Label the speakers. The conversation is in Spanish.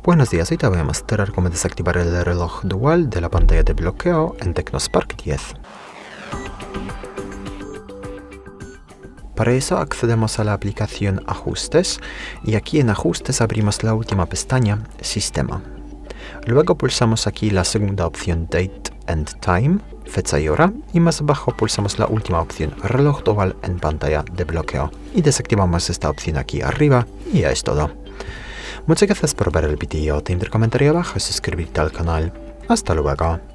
Speaker 1: Buenos días, hoy te voy a mostrar cómo desactivar el reloj dual de la pantalla de bloqueo en Tecnospark 10. Para eso accedemos a la aplicación Ajustes y aquí en Ajustes abrimos la última pestaña, Sistema. Luego pulsamos aquí la segunda opción Date and Time, fecha y hora, y más abajo pulsamos la última opción Reloj dual en pantalla de bloqueo y desactivamos esta opción aquí arriba y ya es todo. Muchas gracias por ver el vídeo, te invito a comentario abajo y suscribirte al canal. Hasta luego.